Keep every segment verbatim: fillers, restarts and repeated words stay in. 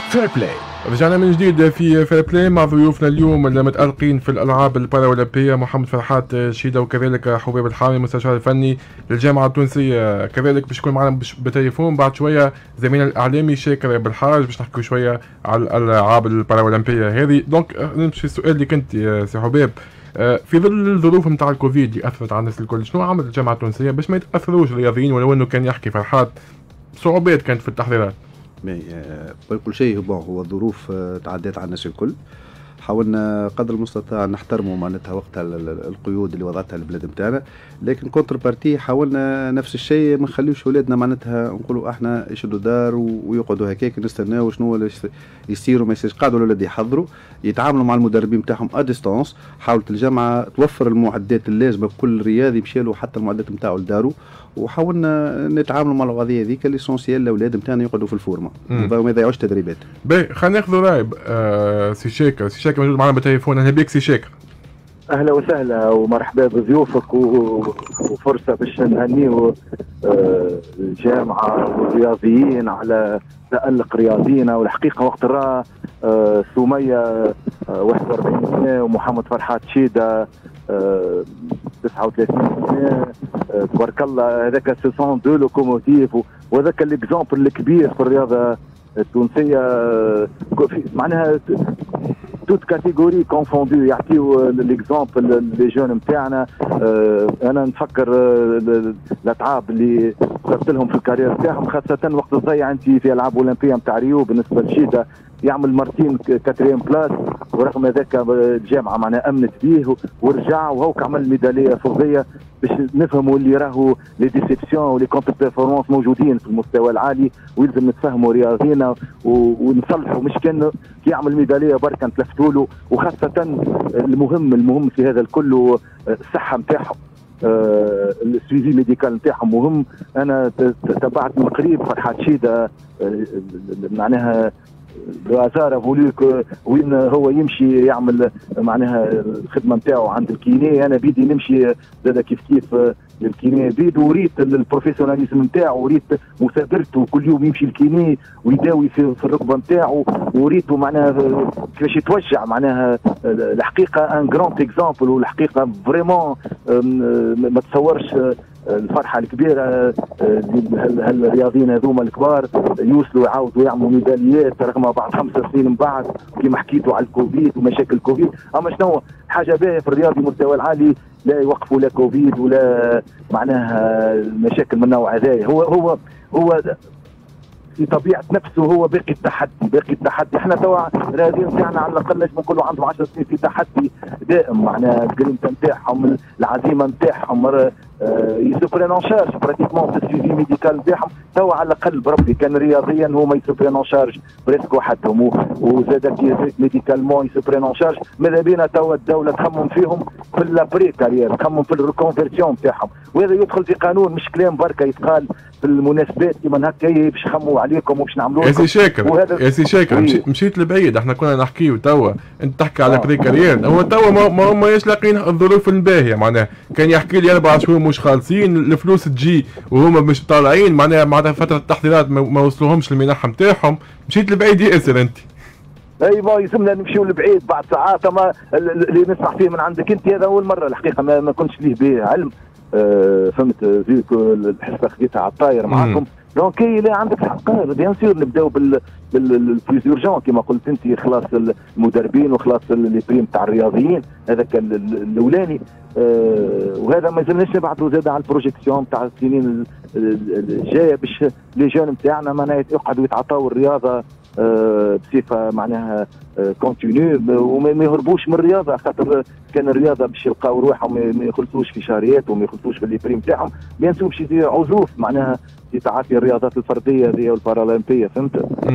فير بلاي. رجعنا من جديد في فير بلاي مع ضيوفنا اليوم المتألقين في الألعاب البارالمبية محمد فرحات شيدة وكذلك حبيب الحامي مستشار الفني للجامعة التونسية. كذلك باش يكون معنا بالتليفون بعد شوية زميلنا الإعلامي شاكر بالحاج باش نحكي شوية على الألعاب البارالمبية هذه. دونك نمشي السؤال اللي كنت سي حبيب، في ظل الظروف نتاع الكوفيد اللي أثرت على الناس الكل، شنو عملت الجامعة التونسية باش ما يتأثروش الرياضيين؟ ولو أنه كان يحكي فرحات صعوبات كانت في التحضيرات. كل شيء هو هو الظروف تعديت على الناس الكل. حاولنا قدر المستطاع نحترموا معناتها وقتها القيود اللي وضعتها البلاد نتاعنا، لكن كونتر بارتي حاولنا نفس الشيء ما نخليوش اولادنا معناتها نقولوا احنا يشدوا دار ويقعدوا هكاك نستناو شنو اللي يصيروا ما يصيرش. قاعدوا الاولاد يحضروا يتعاملوا مع المدربين نتاعهم ا ديستانس. حاولت الجامعه توفر المعدات اللازمه بكل رياضي مشى له حتى المعدات نتاعو لدارو، وحاولنا نتعاملوا مع القضيه هذيك ليسونسيال الاولاد نتاعنا يقعدوا في الفورمه وما يضيعوش تدريبات. باهي خلينا ناخذوا رايب آه سي شاكر. سي شاكر موجود معنا بالتليفون. اهلا بك سي شاكر. اهلا وسهلا ومرحبا بضيوفك وفرصه باش نهنيو الجامعه والرياضيين على تألق رياضينا. والحقيقه وقت راه سميه واحد وأربعين سنه ومحمد فرحات شيده تسعة وثلاثين سنه، تبارك الله. هذاك سو سون دو لوكوموتيف وهذاك الاكزامبل الكبير في الرياضه التونسيه معناها توت كاتيجوري كونفوندو يعطيو ليكزامبل لي جون نتاعنا. انا نفكر الاتعاب اللي صارت لهم في الكارير نتاعهم، خاصه وقت تضيع انت في العاب اولمبيه نتاع ريو بالنسبه لشيدا يعمل مرتين كاتريام بلاس، ورغم ذاك الجامعه معناها امنت به ورجع وهوك عمل ميداليه فضيه باش نفهموا اللي راهو لي ديسيبسيون ولي كونتر بيرفورمانس موجودين في المستوى العالي، ويلزم نتفهموا رياضينا ونصلحوا. مش كان كي يعمل ميداليه برك نتلفتوا له. وخاصه المهم المهم في هذا الكل الصحه نتاعهم، آه السويفي ميديكال نتاعهم مهم. انا تبعت من قريب فرحات شيده آه معناها بازار فوليك وين هو يمشي يعمل معناها الخدمه نتاعو عند الكيني. انا بيدي نمشي زاد كيف كيف للكيني بيد، وريت البروفيسيوناليزم نتاعو وريت مثابرته كل يوم يمشي الكيني ويداوي في, في الركبه نتاعو، وريته معناها كيفاش يتوجع. معناها الحقيقه ان جراند اكزامبل، والحقيقه فريمون ما تصورش الفرحه الكبيره هالرياضيين هذوما الكبار يوصلوا يعاودوا يعملوا ميداليات رغم بعد خمس سنين من بعد كيما حكيتوا على الكوفيد ومشاكل الكوفيد. اما شنو حاجه باهيه في الرياضي المستوى العالي، لا يوقفوا لا كوفيد ولا معناها مشاكل من النوع هذا. هو هو هو في طبيعه نفسه هو باقي التحدي باقي التحدي. احنا توا الرياضيين نتاعنا على الاقل لازم نقولوا عندهم عشر سنين في تحدي دائم، معناها الجرينتا نتاعهم العزيمه نتاعهم يسوبرين اون شارج براتيكمون في السيفي ميديكال نتاعهم. توا على الاقل بربي كان رياضيا هما يسوبرين اون شارج بريسك وحدهم، وزاد ميديكالمون يسوبرين اون شارج. ماذا بينا توا الدوله تخمم فيهم في الابري كارير، تخمم في الريكونفيرسيون نتاعهم، وهذا يدخل في قانون مش كلام بركه يتقال في المناسبات كيما هكا باش يخموا عليكم وباش نعملوا لكم. يا سي شاكر يا سي شاكر مشيت لبعيد. احنا كنا نحكيو توا انت تحكي على بري كارير، هو توا ما ماهيش لاقين الظروف الباهيه. معناها كان يحكي لي اربع شهور مش خالصين، الفلوس تجي وهما مش طالعين، معناها معناها فتره التحضيرات ما وصلوهمش المنح نتاعهم. مشيت لبعيد ياسر انت. اي ما يلزمنا نمشيو لبعيد بعد ساعات. ما اللي نسمع فيه من عندك انت هذا اول مره الحقيقه ما, ما كنتش ليه به علم. أه فهمت زيك الحصه خديتها على الطاير معاكم. دونك لا عندك الحق بيان سور نبداو بال بالبلوز اورجون كما قلت انت، خلاص المدربين وخلاص لي بريم تاع الرياضيين هذاك الاولاني. أه وهذا ما زلناش نبعثوا زاد على البروجيكسيون تاع السنين الجايه باش لي جون نتاعنا معناها يقعدوا يتعاطاو الرياضه أه بصفه معناها أه كونتينيو وما يهربوش من الرياضه، خاطر كان الرياضه باش يلقاو روحهم ما يخلصوش في شهريات وما يخلصوش في لي بريم تاعهم. بيان سور باش يدير عزوف معناها في تعاطي الرياضات الفرديه هذه والبارالمبيه. فهمت؟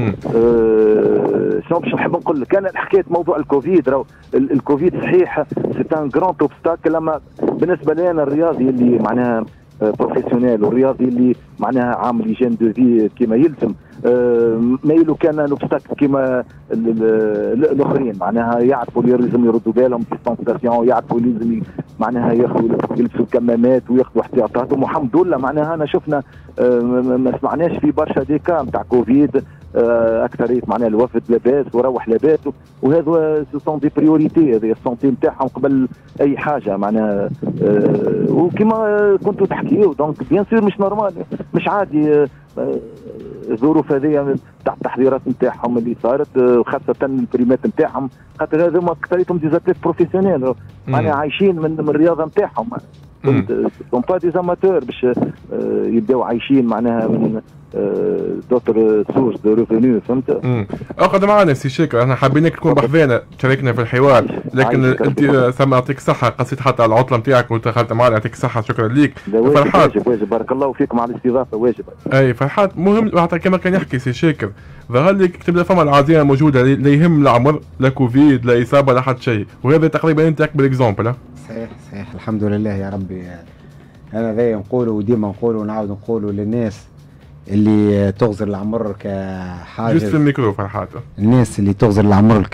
أه شنو باش نحب نقول لك؟ كان حكايه موضوع الكوفيد، راهو الكوفيد صحيح سي ان جراند اوبستاكل، اما بالنسبه لي انا الرياضي اللي معناها بروفيسيونيل والرياضي اللي معناها عامل هيجين دو في كما يلزم مايلو كان لوبستاكل كيما الاخرين معناها يعرفوا اللي لازم يردوا بالهم ديستانسياسيون، يعرفوا اللي لازم معناها ياخذوا يلبسوا الكمامات وياخذوا احتياطاتهم. والحمد لله معناها انا شفنا ما سمعناش في برشا ديكا نتاع كوفيد اكثريه معناها الوفد لاباس وروح لاباس، وهذا سو سون دي بريوريتي، هذه السونتي نتاعهم قبل اي حاجه معناها. وكما كنتوا تحكيوا دونك بيان سور مش نورمال، مش عادي الظروف هذه تاع التحضيرات نتاعهم اللي صارت، خاصه البريمات نتاعهم، خاطر هذوما اكثريتهم ديزاتليت بروفيسيونيل معناها عايشين من, من الرياضه نتاعهم، سون با دي زاماتور باش يبداو عايشين معناها من دوتر سورس دو ريفينيو، فهمت؟ اقعد معنا سي شاكر، احنا حابينك تكون بحذانا تشاركنا في الحوار، لكن انت سما يعطيك الصحه، قصيت حتى على العطله نتاعك ودخلت معنا، يعطيك الصحه، شكرا ليك. فرحات واجب واجب بارك الله فيكم على الاستضافه، واجب. اي فرحات مهم، حتى كما كان يحكي سي شاكر، ظهر لك تبدا فما العزيمه موجوده، لا يهم العمر لا كوفيد لا اصابه لا حتى شيء، وهذا تقريبا انت اكبر اكزومبل. صحيح صحيح الحمد لله يا ربي. انا ذي نقولوا وديما نقولوا ونعاود نقولوا للناس اللي تغزر العمر كحاجز، جست في الميكرو فرحات، الناس اللي تغزر العمر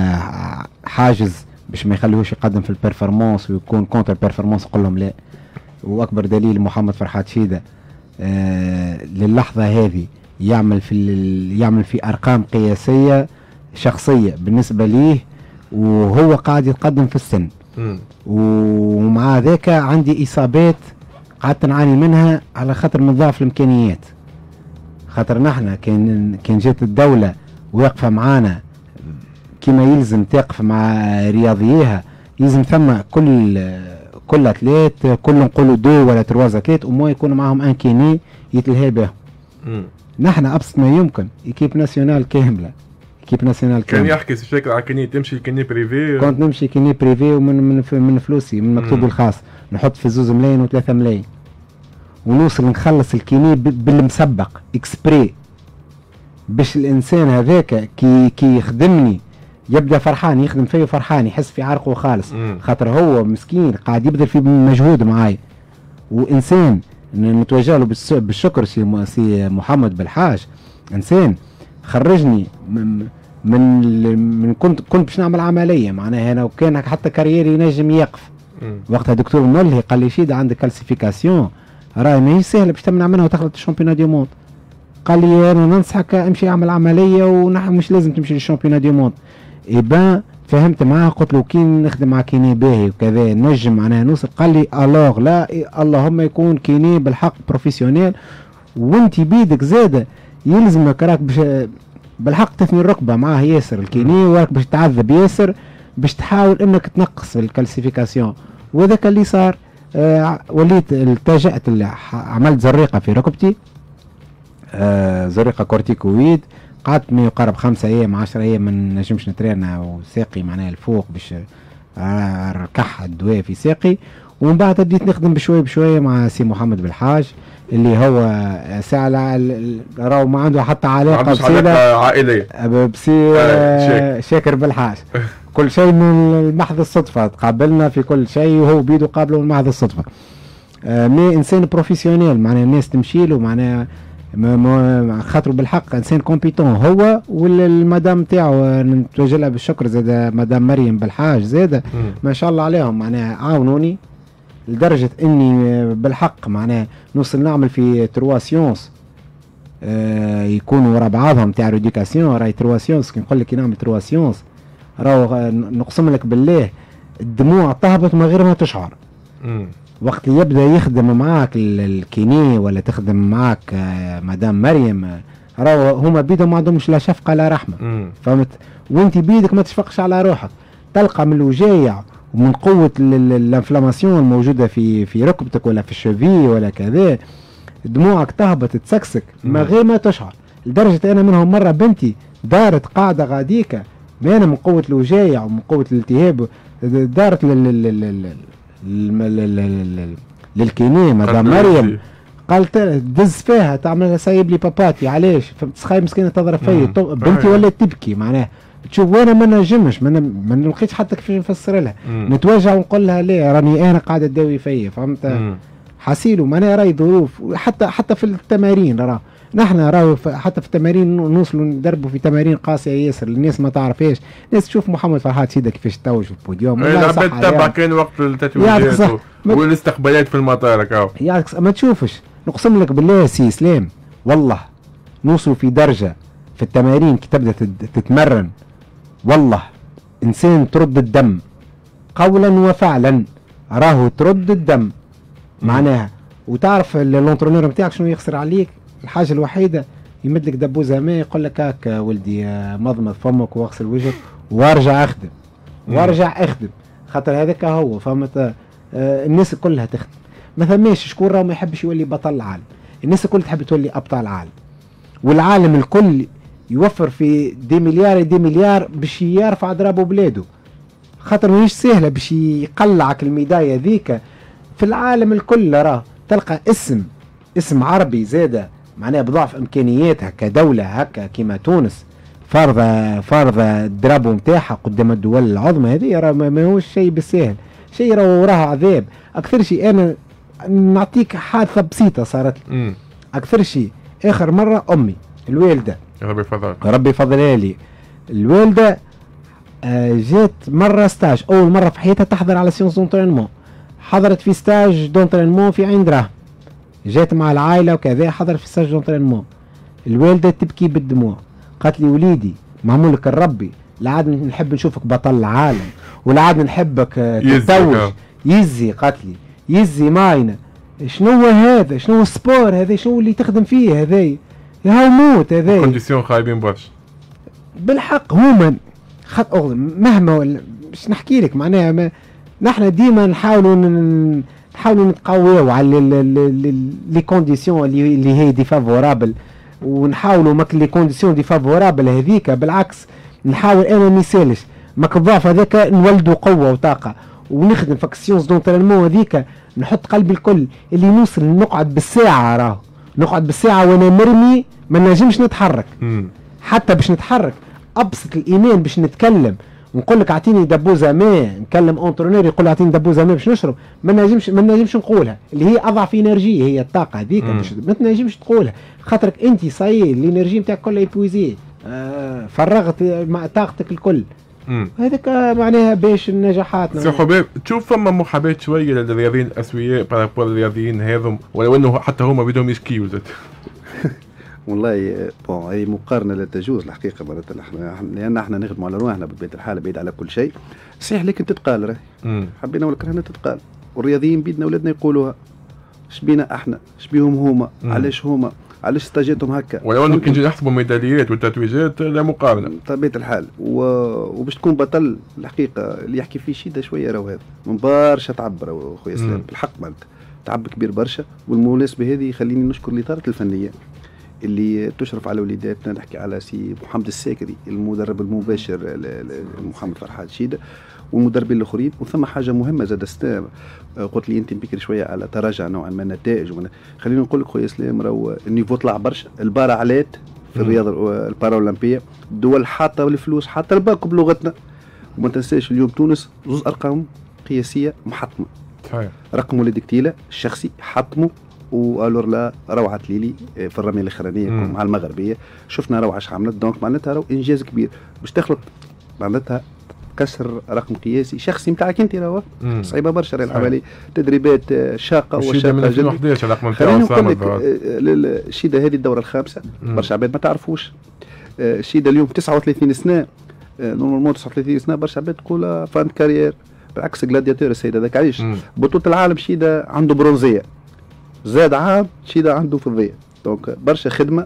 كحاجز باش ما يخليهوش يقدم في البرفورمانس ويكون كونتر البرفورمانس، نقول لهم لا. واكبر دليل محمد فرحات شيده آه للحظه هذه يعمل في يعمل في ارقام قياسيه شخصيه بالنسبه ليه، وهو قاعد يتقدم في السن. م. ومع ذاك عندي اصابات قعدت نعاني منها على خاطر من ضعف الامكانيات، خاطر نحن كان كان جات الدوله واقفه معانا كما يلزم تقف مع رياضييها، يلزم ثم كل كل اتليت كل نقولوا دو ولا ترواز اتليت وما يكون معهم ان كيني يتلهي بهم. نحن ابسط ما يمكن ايكيب ناسيونال كامله، ايكيب ناسيونال كامله. كان يحكي بشكل على كيني تمشي كيني بريفي، كنت نمشي كيني بريفي ومن من من فلوسي من مكتوبي الخاص، نحط في زوز ملايين وثلاثة ملايين ونوصل نخلص الكيني بالمسبق اكسبري، باش الانسان هذاك كي كي يخدمني يبدا فرحان، يخدم فيه فرحان، يحس في عرقه خالص، مم. خاطر هو مسكين قاعد يبذل في مجهود معاي. وانسان نتوجه له بالشكر سي سي محمد بالحاج، انسان خرجني من من, من كنت كنت باش نعمل عمليه معناها انا، وكان حتى كاريري ينجم يقف. مم. وقتها دكتور ملهي قال لي شيد عندك كالسيفيكاسيون راهي ماهيش سهله باش تمنع منها وتخلط الشامبيون دي موند. قال لي انا ننصحك امشي اعمل عمليه ونحن مش لازم تمشي للشامبيون دي موند. إبان فهمت معاه، قلت له كي نخدم مع كيني باهي وكذا نجم معناها نوصل. قال لي الوغ لا اللهم يكون كيني بالحق بروفيسيونيل، وانت بيدك زاده يلزمك راك باش بالحق تثني الركبه معاه ياسر الكيني، وراك باش تعذب ياسر باش تحاول انك تنقص في الكالسيفيكاسيون. وذاك اللي صار. آه وليت التجأت عملت زريقه في ركبتي، آه زريقه كورتيكويد، قعدت ما يقارب خمسة ايام عشرة ايام ما نجمش نترينا وساقي معناها الفوق باش نركح الدواء في ساقي. ومن بعد بديت نخدم بشويه بشويه مع سي محمد بالحاج اللي هو ساعة راهو ما عنده حتى علاقه بسيدة عائليه بسي آه شاكر بالحاج. كل شيء من محض الصدفه، تقابلنا في كل شيء وهو بيده قابله من محض الصدفه. آه مي انسان بروفيسيونيل معناها الناس تمشي له معناها خاطروا بالحق انسان كومبيتون هو والمدام نتاعو، نتوجه لها بالشكر زاد مدام مريم بالحاج زاد ما شاء الله عليهم معناها عاونوني لدرجه اني بالحق معناها نوصل نعمل في تروا سيونس آه يكونوا ورا بعضهم تاع ريديكاسيون. راهي تروا سيونس كي نقول لك كي نعمل تروا سيونس راهو نقسم لك بالله الدموع تهبط من غير ما تشعر. مم. وقت اللي يبدا يخدم معاك الكيني ولا تخدم معاك مدام مريم راهو هما بيدهم ما عندهمش لا شفقه لا رحمه. مم. فهمت؟ وانت بيدك ما تشفقش على روحك، تلقى من الوجايع ومن قوه الانفلاماسيون الموجوده في في ركبتك ولا في الشوفي ولا كذا دموعك تهبط تسكسك من غير ما تشعر. لدرجه انا منهم مره بنتي دارت قاعده غاديكا انا من قوه الوجايع ومن قوه الالتهاب دارت لل للكيني مدام مريم، قالت دز فيها تعمل سايب لي باباتي علاش تسخاي مسكينه تضرب فيا بنتي ولات تبكي معناها تشوف وانا ما نجمش ما نلقيتش حتى كيف نفسر لها. مم. نتوجع ونقول لها ليه راني انا قاعده تداوي فيا فهمت. حسيلو معناها راهي ظروف حتى حتى في التمارين راه نحن راهو حتى في التمارين نوصلوا ندربوا في تمارين قاسيه ياسر الناس ما تعرفهاش. الناس تشوف محمد فرحات شيده كيفاش توج في البوديوم العباد تتبع كان وقت التتويجات والاستقبالات في المطار كاو يعطيك ما تشوفش. نقسم لك بالله سي اسلام والله نوصلوا في درجه في في التمارين كي تبدا تتمرن والله انسان ترد الدم قولا وفعلا، راهو ترد الدم معناها. وتعرف اللونترونور نتاعك شنو يخسر عليك؟ الحاجه الوحيده يمد لك دبوزه ماء يقول لك هاك ولدي مضمض فمك واغسل وجهك وارجع اخدم وارجع اخدم، خاطر هذاك هو فهمت. آه الناس كلها تخدم، ما ثماش شكون راهو ما يحبش يولي بطل العالم، الناس الكل تحب تولي ابطال العالم، والعالم الكل يوفر في دي مليار دي مليار باش يرفع ضربه بلاده، خاطر ماهيش سهله باش يقلعك الميدايه ذيك في العالم الكل. راه تلقى اسم اسم عربي زاده معناها بضعف امكانياتها كدوله هكا كيما تونس فرضه فرضه الدرابو نتاعها قدام الدول العظمى هذه، راه ما هوش شيء بالسهل، شيء راه وراه عذاب. اكثر شيء انا نعطيك حادثه بسيطه صارت لي، اكثر شيء اخر مره امي الوالده ربي يفضلها ربي يفضلها لي، الوالده آه جات مره ستاج، اول مره في حياتها تحضر على سيونس دونترينمون، حضرت في ستاج دونترينمون في عين دراهم، جات مع العائله وكذا حضرت في ستاج دونترينمون، الوالده تبكي بالدموع، قالت لي وليدي معمولك الربي، لا عاد نحب نشوفك بطل العالم ولا عاد نحبك تتزوج يزي، قالت لي يزي ماينه شنو هذا، شنو السبور هذا، شنو اللي تخدم فيه هذا، هاو موت هذا كونديسيون خايبين برشا بالحق. هما خط مهما باش نحكي لك معناها ما نحن ديما نحاولوا نحاولوا نتقويو على لي كونديسيون اللي اللي هي ديفافورابل، ونحاولوا ماك لي كونديسيون ديفافورابل هذيك بالعكس نحاول انا ما يسالش ماك الضعف هذاك نولدوا قوه وطاقه ونخدم في السيونس دونترينمون هذيك، نحط قلبي الكل اللي نوصل نقعد بالساعه، راه نقعد بالساعه وانا مرمي ما نجمش نتحرك مم. حتى باش نتحرك ابسط الايمان باش نتكلم ونقول لك اعطيني دبوزه ماء، نكلم اونترونير يقول اعطيني دبوزه ماء باش نشرب، ما نجمش ما نجمش نقولها، اللي هي اضعف انرجي هي الطاقه هذيك ما تنجمش تقولها، خاطرك انت صاير الانرجي نتاعك كلها ايبويزي، آه فرغت طاقتك الكل. هذاك معناها باش النجاحات. سي حباب تشوف فما محاباه شويه للرياضيين الاسوياء بارابور الرياضيين هذم، ولو انه حتى هما بدهم يشكيوا زاد؟ والله بون هي مقارنه لا تجوز الحقيقه مرات احنا لان احنا نخدموا على روحنا بطبيعه الحال بعيد على كل شيء صحيح، لكن تتقال راهي حبينا ولا كرهنا تتقال، والرياضيين بيدنا ولادنا يقولوها، اش بينا احنا اش بيهم هما، علاش هما علاش استاجتهم هكا، ولو انه كي نجي نحسبوا الميداليات والتتويجات لا مقارنه بطبيعه الحال. و... وباش تكون بطل الحقيقه اللي يحكي فيه شيده شويه راهو هذا من برشا تعبر خويا سلام بالحق مالت تعب كبير برشا. والمناسبه هذه خليني نشكر الاداره الفنيه اللي تشرف على وليداتنا، نحكي على سي محمد الساكري المدرب المباشر لمحمد فرحات شيده والمدربين الاخرين. وثم حاجه مهمه زاد ستام قلت لي انت بكري شويه على تراجع نوعا ما النتائج، خليني نقول لك خويا سلام راهو النيفو طلع برشا، البارا علات في الرياضه الباراولمبيه، الدول حاطه الفلوس حاطه الباكو بلغتنا، وما تنساش اليوم تونس زوز ارقام قياسيه محطمه، رقم وليد كتيله الشخصي حطمه، والور لا روعه ليلي في الرميه الاخرانيه مع المغربيه شفنا روعه اش عملت، دونك معناتها راهو انجاز كبير باش تخلط معناتها كسر رقم قياسي شخصي نتاعك انت، راهو صعيبه برشا العمليه، تدريبات شاقه وشاقه من ألفين وأحد عشر الرقم نتاعو صامد. الشيده هذه الدوره الخامسه برشا عباد ما تعرفوش، الشيده اليوم تسعة وثلاثين سنه، نورمالمون تسعة وثلاثين سنه برشا عباد تقول فان كارير، بالعكس جلادياتور السيد هذاك علاش بطوله العالم شيده عنده برونزيه، زاد عام شيده عنده فضيه، دونك برشا خدمه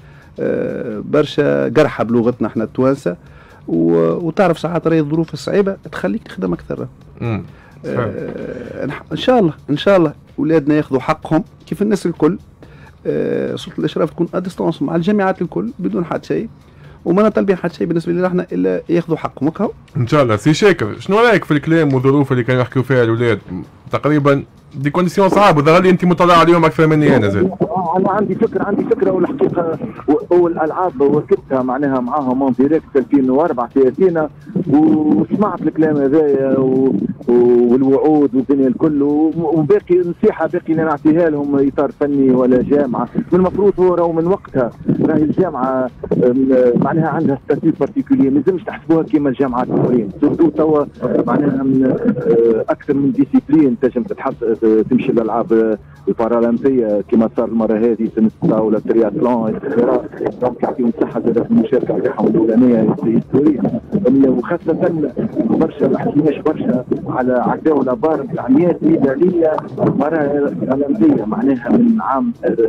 برشا قرحه بلغتنا احنا التوانسه، وتعرف ساعات راهي الظروف الصعيبه تخليك تخدم اكثر. آه ان شاء الله ان شاء الله اولادنا ياخذوا حقهم كيف الناس الكل، آه سلطه الاشراف تكون اديستونس مع الجامعات الكل بدون حد شيء، وما طالبين حد شيء بالنسبه لنا احنا الا ياخذوا حقهم هكا ان شاء الله. سي شاكر شنو رايك في الكلام والظروف اللي كانوا يحكيوا فيها الاولاد؟ تقريبا دي كونديسيون صعبه، وظهر لي انت مطلع عليهم اكثر مني انا زاد. انا عندي فكره عندي فكره والحقيقه والالعاب وركبتها معناها معاهم اون ديريكت ألفين وأربعة في اثينا، وسمعت الكلام هذايا والوعود والدنيا الكل، وباقي نصيحه باقي اللي نعطيها لهم اطار فني ولا جامعه، من المفروض هو راهو من وقتها راهي الجامعه معناها عندها ستاتيو بارتيكولي، ما لازمش تحسبوها كيما الجامعات الاخرين، سورتو توا معناها من اكثر من ديسيبلين تنجم تتحط تمشي للالعاب البارالمبيه كما صار المره هذه تنس الطاوله ترياتلون اكسترا، دونك يعطيهم الصحه زاد في المشاركه تاعهم الاولانيه هيستوريه، وخاصه برشا ما حكيناش برشا على على الدوله بار تاع مئة ميداليه بارالمبيه، معناها من عام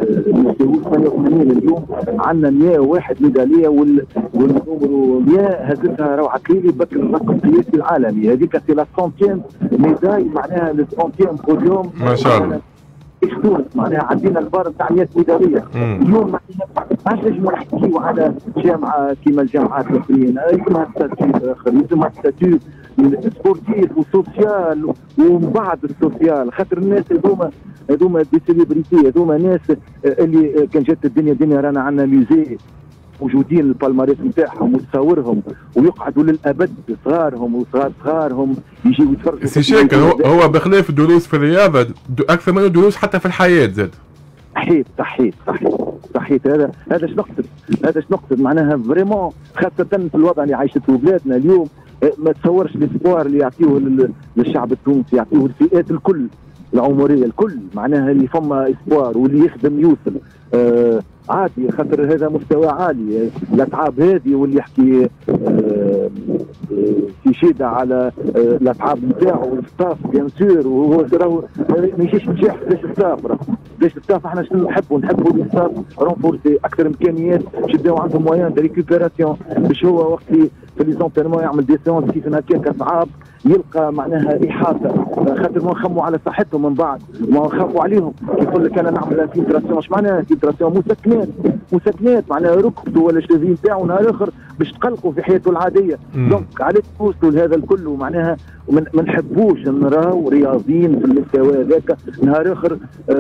ثمانية وثمانين اليوم عندنا مئة وواحد ميداليه والنمرو مئة هزتها روعه كليلي بكر الرقم القياسي العالمي، هذيك سي لا سونتيام ميداي معناها لو سونتيام بوديوم ما شاء الله. تونس معناها عندنا البار تاع مئة ميداليه اليوم، معناها علاش نجموا نحكيو على جامعه كيما الجامعات الاخرين يلزمها ستاتيو اخر، يلزمها ستاتيو سبورتيف وسوسيال ومن بعد السوسيال، خاطر الناس هذوما هذوما دي سيليبريتي، هذوما ناس اللي كان جات الدنيا دنيا رانا عندنا ميوزي موجودين البالماريس نتاعهم وتصاورهم ويقعدوا للابد صغارهم وصغار صغارهم يجيو يتفرجوا. سي شاكر هو, هو بخلاف الدروس في الرياضه اكثر منه دروس حتى في الحياه زاد. صحيت صحيت صحيت صحيت هذا هذا اش نقصد هذا اش نقصد معناها فريمون، خاصه في الوضع اللي عايشته بلادنا اليوم. ما تصورش الاسبوار اللي يعطيوه للشعب التونسي، يعطيوه الفئات الكل العمريه الكل، معناها اللي فما اسبوار واللي يخدم يوصل آه عادي، خاطر هذا مستوى عالي. الاتعاب هذه واللي يحكي آه في شيده على آه الاتعاب نتاعو والستاف بيان سور، وهو راهو ما يجيش نجاح باش الستاف، راه باش الستاف احنا شنو نحبوا نحبوا الستاف رونفورسي اكثر امكانيات، باش يداو عندهم موان دو ريكوبيراسيون، باش هو وقت في لي زونتيرمون يعمل دي سيونس كيف هكاك صعاب يلقى معناها احاطه، خاطر ما نخموا على صحتهم من بعد وما نخافوا عليهم. يقول لك انا نعمل انفلتراسيون، اش معناها انفلتراسيون؟ مسكنات مسكنات معناها ركبته ولا الشوفي نتاعو نهار اخر باش تقلقوا في حياته العاديه. دونك علاش توصلوا لهذا الكل؟ معناها ما نحبوش نراو رياضيين في المستوى هذاك نهار اخر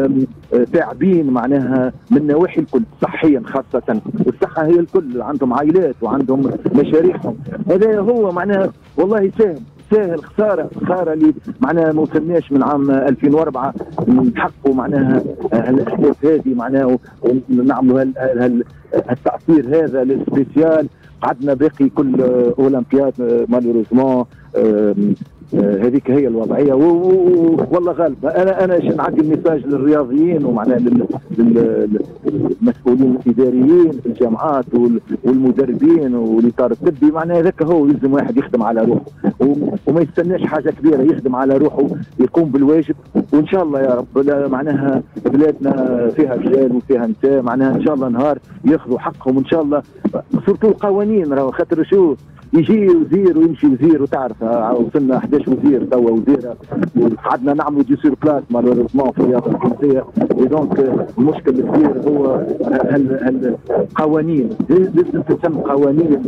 تعبين معناها من النواحي الكل، صحيا خاصه، والصحه هي الكل، عندهم عائلات وعندهم مشاريعهم. هذا هو معناها والله ساهم ساهل خساره خساره اللي معناها ما وصلناش من عام ألفين وأربعة نحققوا معناها الاهداف هذه معناها ونعملوا التاثير هذا السبيسيال. قعدنا باقي كل اولمبياد مالوريزمون هذيك هي الوضعيه والله غالبه. انا انا نعدي الميساج للرياضيين ومعناها للمسؤولين الاداريين في الجامعات والمدربين والاطار الطبي، معناها هذاك هو يلزم واحد يخدم على روحه وما يستناش حاجه كبيره، يخدم على روحه يقوم بالواجب، وان شاء الله يا رب معناها بلادنا فيها رجال وفيها نساء، معناها ان شاء الله نهار ياخذوا حقهم ان شاء الله. سورتو القوانين راهو خاطر شو يجي وزير ويمشي وزير، وتعرف وصلنا أحد عشر وزير توا وزيره، وقعدنا نعملوا دي سور بلاس مالوريزمون في الرياضه التونسيه. دونك المشكل الكبير هو القوانين، لازم تتم قوانين.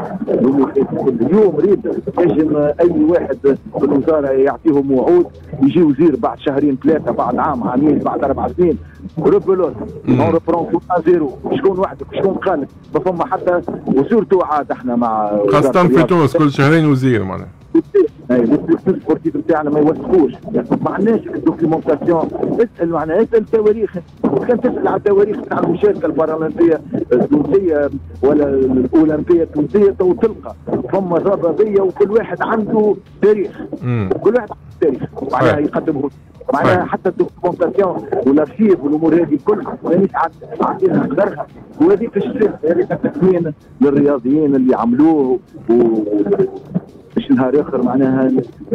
اليوم ريد يجم اي واحد في الوزاره يعطيهم وعود، يجي وزير بعد شهرين ثلاثه بعد عام عامين بعد اربع سنين روبلوت اون ريبرون زيرو، شكون وحدك شكون قالك؟ ما فما حتى وزيرته عاد احنا مع خاصة في تونس كل شهرين وزير معناها. اي السبورتيف نتاعنا ما يوثقوش، ما عندناش الدوكيومونتاسيون. اسال معناها اسال التواريخ، كان تسال على التواريخ تاع المشاركه البارالمبيه التونسيه ولا الاولمبيه التونسيه تو تلقى فما رياضيه وكل واحد عنده تاريخ، كل واحد عنده تاريخ معناها يقدمه، معناها حتى الدوكيومونتاسيون والارشيف والامور هذه الكل مانيش عندنا قدرها، وهذيك الشيء هذيك التكوين للرياضيين اللي عملوه و باش نهار اخر معناها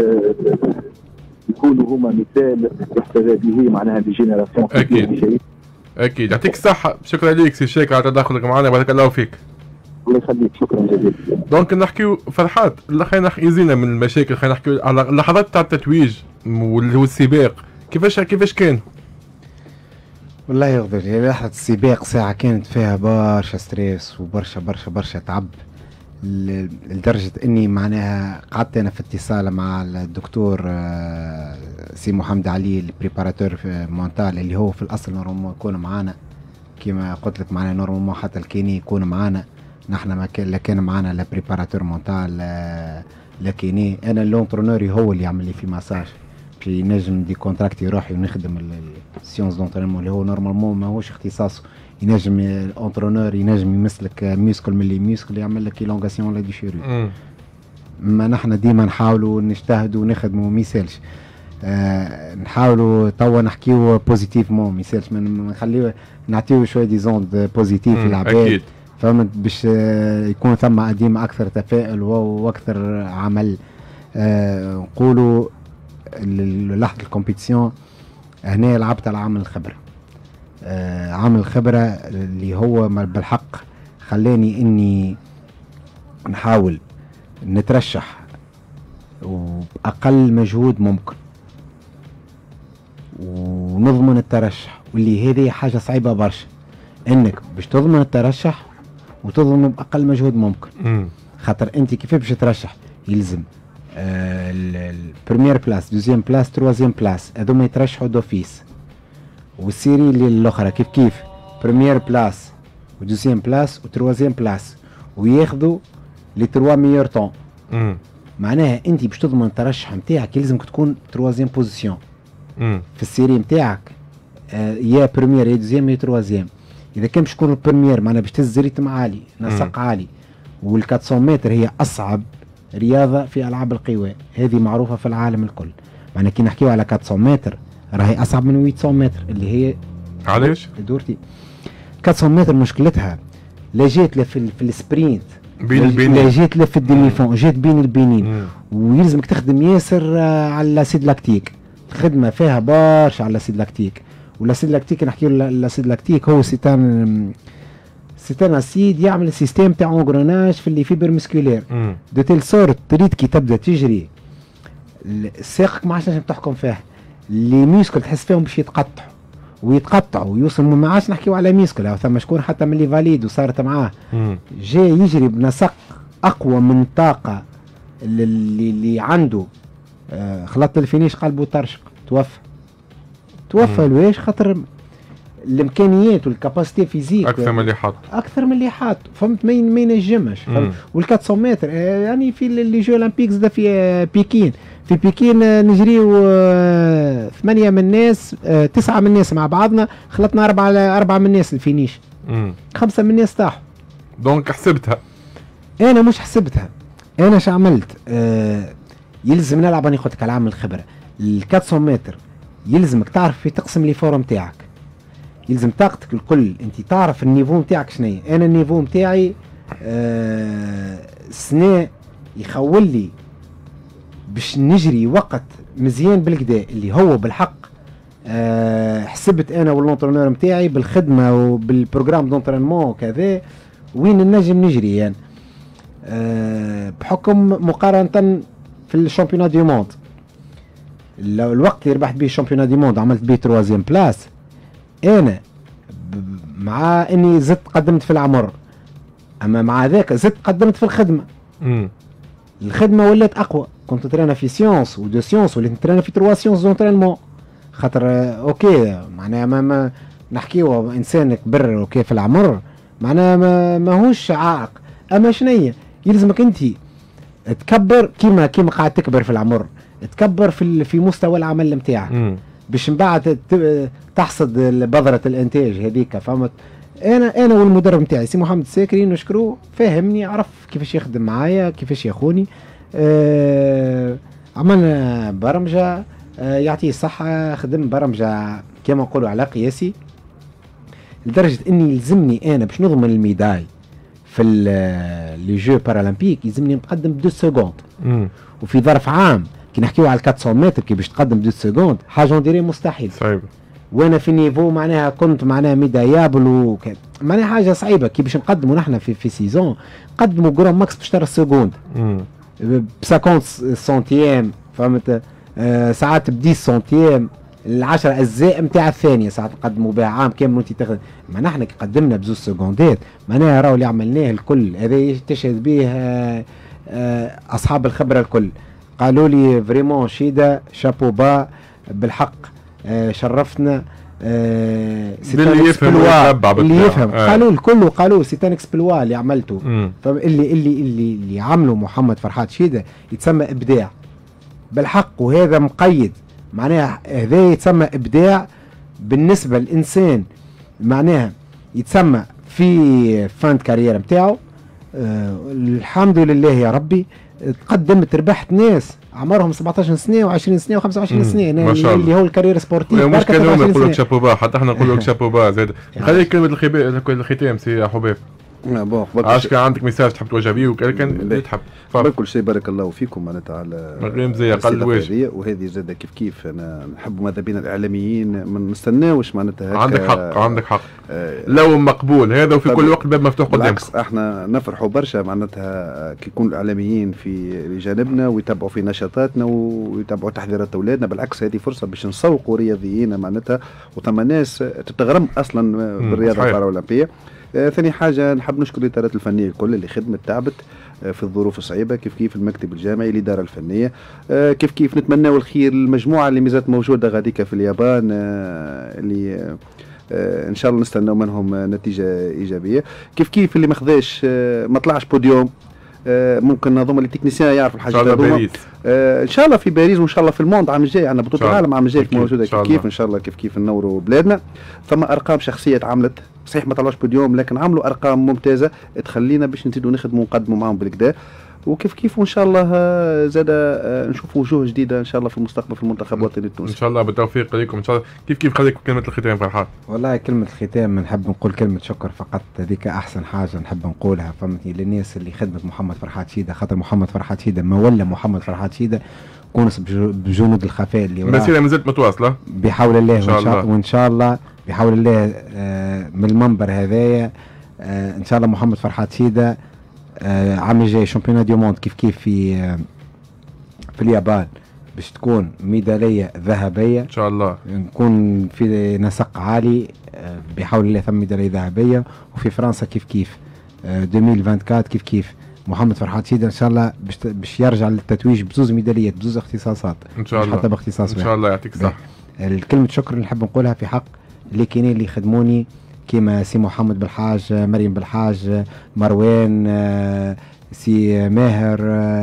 يكونوا هما مثال يحتذى به معناها لجينيراسيون. اكيد اكيد. يعطيك الصحه، شكرا لك سي شاكر على تدخلك معنا، بارك الله فيك. الله يخليك، شكرا جزيلا. دونك نحكيو فرحات، خلينا يزينا من المشاكل، خلينا نحكيو على اللحظات تاع التتويج والسباق، كيفاش كيفاش كان؟ والله يغفر لحظة السباق ساعة كانت فيها برشا ستريس وبرشا برشا برشا تعب، لدرجة اني معناها قعدت انا في اتصال مع الدكتور سي محمد علي البريباراتور مونتال اللي هو في الاصل نورمالمون يكون معانا، كما قلت لك معنا نورمالمون حتى الكيني يكون معانا، نحن ما كان لا كان معانا لا بريباراتور مونتال لا كيني، انا اللونترونوري هو اللي يعمل لي في ماساج باش ينجم دي كونتراكتي روحي ونخدم السيونس دونترينمون اللي هو نورمالمون ماهوش اختصاصه، ينجم الانترونور ينجم يمسلك ميسكل من لي ميسكل يعمل لك إلونغاسيون لا دي شيرو. ما نحن ديما نحاولوا نجتهدوا ونخدموا ما يسالش. آه نحاولوا توا نحكيو بوزيتيفمون، ما يصيرش ما نخليو نعطيو شويه ديزوند بوزيتيف للعباد اكيد فهمت، باش آه يكون ثم ديما اكثر تفاؤل واكثر عمل. آه نقولوا لحظه الكومبيتيسيون هنا لعبت على عامل الخبره. آه عامل الخبره اللي هو بالحق خلاني اني نحاول نترشح وبأقل مجهود ممكن ونضمن الترشح، واللي هذه حاجة صعيبة برشا انك باش تضمن الترشح وتضمن بأقل مجهود ممكن. مم. خاطر انت كيف باش ترشح يلزم آه البريمير بلاس دوزيام بلاس تروازيام بلاس هذوما يترشحوا دوفيس، والسيري اللي الاخرى كيف كيف بريمير بلاس ودوزيام بلاس وتروازيام بلاس وياخذوا لي تروا ميور طون. معناها انت باش تضمن الترشح نتاعك يلزمك تكون تروازيام بوزيسيون في السيري نتاعك، آه يا بريمير يا دوزيام يا تروازيام. اذا كان باش تكون البريمير معناها باش تهز ريتم عالي نسق عالي، وال أربعمية متر هي اصعب رياضه في العاب القوى، هذه معروفه في العالم الكل. معناها كي نحكيو على أربعمية متر راهي اصعب من ثمانمية متر اللي هي علاش؟ دورتي أربعمية متر مشكلتها لا جات لا في, في السبرينت بين البينين، لا جات لا في الديمي فون، جات بين البينين، ويلزمك تخدم ياسر على الاسيد لاكتيك. الخدمه فيها برشا على الاسيد لاكتيك، والاسيد لاكتيك نحكيو الاسيد لاكتيك هو سيتان سيتان اسيد يعمل سيستيم تاع اونغروناج في اللي فيبر مسكولير دو تيل سورت تريد كي تبدا تجري ساقك ما عادش تنجم تحكم فيها، لي ميسكل تحس فيهم باش يتقطعوا ويتقطعوا ويوصل ما عادش نحكيو على ميسكل. او ثم شكون حتى من اللي فاليد وصارت معاه جاي يجري بنسق اقوى من الطاقه اللي, اللي عنده. آه خلطت الفينيش قلبه طرشق توفى توفى لويش؟ خاطر الامكانيات والكاباسيتي فيزيك اكثر من اللي حاط اكثر من اللي حاط فهمت، ما ما ينجمش. وال أربعمية متر يعني في اللي جو اولمبيكس ده في بكين، في بكين نجريو ثمانية من الناس تسعة من الناس مع بعضنا، خلطنا أربعة أربعة من الناس الفينيش، خمسة من الناس طاحوا. دونك حسبتها؟ أنا مش حسبتها، أنا شو عملت؟ آه يلزم نلعب أنا قلت لك على عامل الخبرة. ال أربعمية متر يلزمك تعرف في تقسم لي فورم تاعك، يلزم طاقتك الكل انت تعرف النيفو نتاعك شنو. انا النيفو نتاعي آه سنة يخول لي باش نجري وقت مزيان بالكدا اللي هو بالحق آه حسبت انا والونترونور نتاعي بالخدمه وبالبروجرام دونترينمون وكذا وين نجم نجري يعني آه بحكم مقارنه في الشامبيونات دي موند. الوقت اللي ربحت به الشامبيونات دي موند عملت به تروازيام بلاس، انا مع اني زدت قدمت في العمر، اما مع ذاك زدت قدمت في الخدمه. مم. الخدمه ولات اقوى، كنت نترينا في سيونس ودو سيونس وليت نترينا في تروا سيونس دونترينمون. خاطر اوكي معناها ما, ما نحكيو انسان كبر اوكي في العمر معناها ما ماهوش عائق، اما شنية يلزمك انت تكبر كيما كيما قاعد تكبر في العمر، تكبر في في مستوى العمل نتاعك باش من بعد تحصد بذرة الانتاج هذيك فهمت. انا انا والمدرب نتاعي سي محمد الساكري نشكروه، فهمني عرف كيفاش يخدم معايا كيفاش ياخوني. آه عملنا برمجه آه يعطيه الصحه، خدم برمجه كما نقولوا على قياسي لدرجه اني يلزمني انا باش نضمن الميداي في لي جو بارالمبيك يلزمني نقدم بدو سكوند، وفي ظرف عام كي نحكيو على أربعمية متر كي باش تقدم دو سكوند حاجه نديري مستحيل صعيب. وانا في نيفو معناها كنت معناها ميدايابل وكذا معناها حاجه صعيبه. كي باش نقدموا نحن في في سيزون نقدموا جرام ماكس باش ترى السكوند ب خمسين سنتيام فهمت. آه ساعات ب عشرة سنتيام العشرة اجزاء نتاع الثانيه ساعات نقدموا بها عام كامل وانت تاخذ. ما نحن كي قدمنا بزوج سكوندات معناها راهو اللي عملناه الكل هذا تشهد به آه آه اصحاب الخبره الكل. قالوا لي فريمون شيدا شابو با بالحق آه شرفتنا. آه اللي يفهم اللي يفهم آه. قالوا الكل قالوا سيتان اكسبلوا اللي عملته فاللي اللي اللي اللي عمله محمد فرحات شيدا يتسمى ابداع بالحق، وهذا مقيد معناها هذا يتسمى ابداع بالنسبه للانسان معناها يتسمى في فاند كارير نتاعو. آه الحمد لله يا ربي تقدمت ربحت ناس عمرهم سبعطاش سنه و20 سنه و25 سنه يعني اللي هو الكارير سبورتيف. مش كانوا يقولوا لك شابوبا، حتى احنا نقول لك شابوبا زاد. خليك كلمه الختام سي حباب. بون عاش كان عندك ميساج تحب توجه بيه وكان اللي تحب. قبل كل شيء بارك الله فيكم معناتها على الرمزيه قل الواجب، وهذه زاد كيف كيف انا نحب ماذا بينا الاعلاميين ما نستناوش معناتها. عندك حق عندك حق آه لو مقبول هذا، وفي كل وقت باب مفتوح قدامك. بالعكس احنا نفرحوا برشا معناتها كي يكون الاعلاميين في جانبنا ويتابعوا في نشاطاتنا ويتابعوا تحذيرات اولادنا. بالعكس هذه فرصه باش نسوقوا رياضيين معناتها، وثم ناس تتغرم اصلا بالرياضه البارالمبيه. آه ثاني حاجه نحب نشكر الادارات الفنيه الكل اللي خدمت تعبت آه في الظروف الصعيبه، كيف كيف المكتب الجامعي الاداره الفنيه، آه كيف كيف نتمناو الخير للمجموعه اللي مازالت موجوده غاديكا في اليابان، آه اللي آه ان شاء الله نستناو منهم نتيجه ايجابيه. كيف كيف اللي ما خذاش آه ما طلعش بوديوم، آه ممكن نظم اللي تكنيسيان يعرفوا الحاجه هذوما. آه ان شاء الله في باريس وان شاء الله في الموند عام الجاي عندنا بطوله العالم عام الجاي موجوده. كيف كيف ان شاء الله كيف كيف ننوروا بلادنا. ثم ارقام شخصيه عملت صحيح ما طلعوش بوديوم، لكن عملوا ارقام ممتازه تخلينا باش نزيدوا نخدموا ونقدموا معاهم بالكدا. وكيف كيف وان شاء الله زاد نشوفوا وجوه جديده ان شاء الله في المستقبل في المنتخب الوطني التونسي ان شاء الله. بالتوفيق لكم ان شاء الله. كيف كيف خليك كلمه الختام فرحات؟ والله كلمه الختام نحب نقول كلمه شكر فقط، هذيك احسن حاجه نحب نقولها فهمتني للناس اللي خدمت محمد فرحات شيده، خاطر محمد فرحات شيده ما ولا محمد فرحات شيده كونس بجنود الخفاء اللي وراه. المسيره مازالت متواصله بحول الله، وان شاء الله وان شاء الله بحول الله آه من المنبر هذايا آه ان شاء الله محمد فرحات شيده آه عام الجاي شامبيون دي موند كيف كيف في آه في اليابان باش تكون ميداليه ذهبيه ان شاء الله، نكون في نسق عالي آه بحول الله ثم ميداليه ذهبيه. وفي فرنسا كيف كيف آه ألفين وأربعة وعشرين كيف كيف محمد فرحات شيده ان شاء الله باش باش يرجع للتتويج بزوز ميداليات بزوز اختصاصات ان شاء الله، حتى باختصاص ان شاء الله. يعطيك الصحه. الكلمه شكر اللي نحب نقولها في حق اللي كاينين اللي خدموني كيما سي محمد بالحاج، مريم بالحاج، مروان، سي ماهر،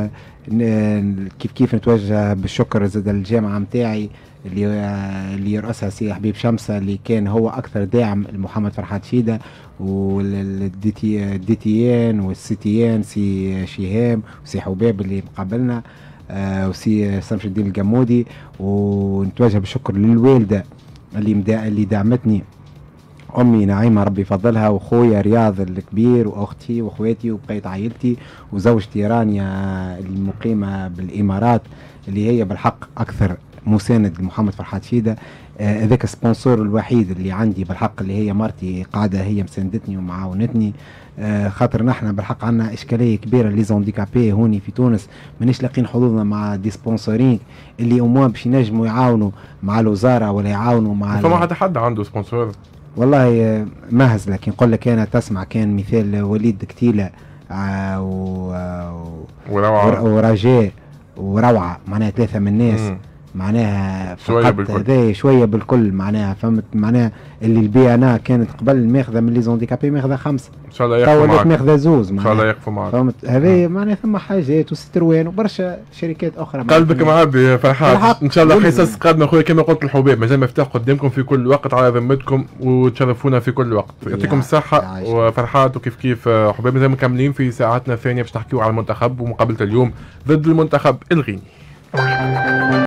كيف كيف نتوجه بالشكر زاد الجامعه نتاعي اللي اللي يرأسها سي حبيب شمسه اللي كان هو اكثر داعم لمحمد فرحات شيده، والدي تي دي تيان والسيتيان سي شهام وسي حباب اللي مقابلنا آه وسي سمش الدين الجمودي. ونتوجه بالشكر للوالده اللي مدا اللي دعمتني، امي نعيمه ربي يفضلها، وخويا رياض الكبير، واختي واخواتي وبقيه عائلتي، وزوجتي رانيا المقيمه بالامارات اللي هي بالحق اكثر مساند لمحمد فرحات شيده. هذاك آه السبونسور الوحيد اللي عندي بالحق اللي هي مرتي قاعده هي مساندتني ومعاونتني، آه خاطر نحن بالحق عندنا اشكاليه كبيره لي زونديكابي هوني في تونس مانيش لاقين حظوظنا مع دي سبونسورين اللي اموان باش ينجموا يعاونوا مع الوزاره ولا يعاونوا مع فما حتى حد عنده سبونسور والله مهز. لكن نقول لك انا تسمع كان مثال وليد كتيله آه وروعه ورجاء وروعه معناها ثلاثه من الناس مم. معناها شويه بالكل شويه بالكل معناها فهمت معناها اللي البي انا كانت قبل ماخذه من لي زونديكابي ماخذه خمسه ان شاء الله يقفوا معك، ماخذه زوز ان شاء الله يقفوا معك فهمت. هذه معناها ثم حاجات وستروان وبرشا شركات اخرى. قلبك معبي فرحات ان شاء الله. حصص قادمه اخويا كما قلت الحباب مازال مفتاح قدامكم في كل وقت على ذمتكم وتشرفونا في كل وقت. يعطيكم الصحه وفرحات. وكيف كيف حباب مازال مكملين في ساعاتنا الثانيه باش نحكيو على المنتخب ومقابله اليوم ضد المنتخب الغيني.